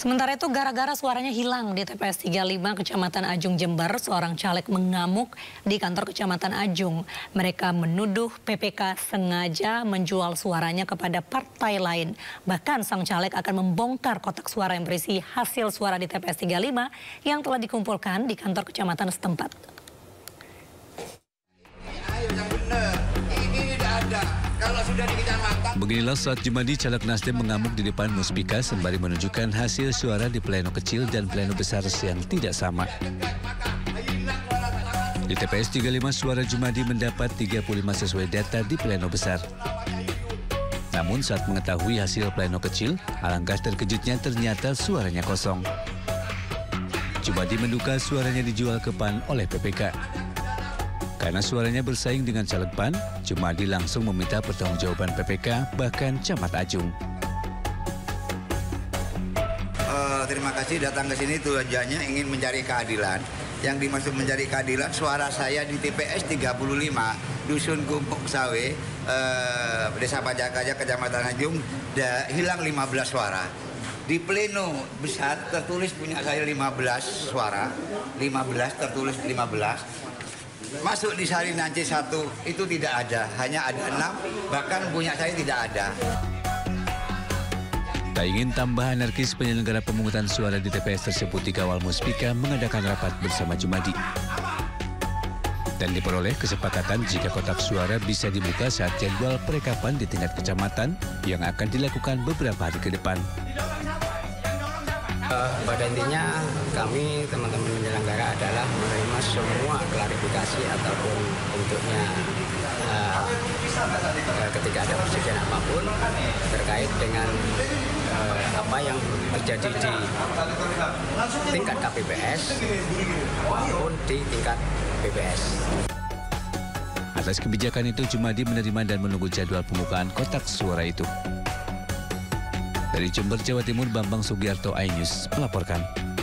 Sementara itu gara-gara suaranya hilang di TPS 35 Kecamatan Ajung Jember, seorang caleg mengamuk di kantor Kecamatan Ajung. Mereka menuduh PPK sengaja menjual suaranya kepada partai lain. Bahkan sang caleg akan membongkar kotak suara yang berisi hasil suara di TPS 35 yang telah dikumpulkan di kantor kecamatan setempat. Beginilah saat Jumadi caleg Nasdem mengamuk di depan Muspika sembari menunjukkan hasil suara di pleno kecil dan pleno besar yang tidak sama. Di TPS 35 suara Jumadi mendapat 35 sesuai data di pleno besar. Namun saat mengetahui hasil pleno kecil, alangkah terkejutnya ternyata suaranya kosong. Jumadi menduga suaranya dijual ke PAN oleh PPK. Karena suaranya bersaing dengan caleg PAN, Jumadi langsung meminta pertanggungjawaban PPK, bahkan Camat Ajung. Terima kasih datang ke sini tujuannya ingin mencari keadilan. Yang dimaksud mencari keadilan, suara saya di TPS 35, Dusun Kumpuk Sawe, Desa Pajakaja, Kecamatan Ajung, hilang 15 suara. Di pleno besar tertulis punya saya 15 suara, 15 tertulis 15. Masuk di salinan C1 itu tidak ada, hanya ada 6, bahkan punya saya tidak ada. Tak ingin tambah anarkis, penyelenggara pemungutan suara di TPS tersebut dikawal Muspika mengadakan rapat bersama Jumadi. Dan diperoleh kesepakatan jika kotak suara bisa dibuka saat jadwal perekapan di tingkat kecamatan yang akan dilakukan beberapa hari ke depan. Pada intinya kami teman-teman penyelenggara adalah menerima semua klarifikasi ataupun bentuknya ketika ada persediaan apapun terkait dengan apa yang terjadi di tingkat KPPS maupun di tingkat BPS. Atas kebijakan itu, Jumadi menerima dan menunggu jadwal pembukaan kotak suara itu. Dari Jember, Jawa Timur, Bambang Sugiarto, iNews melaporkan.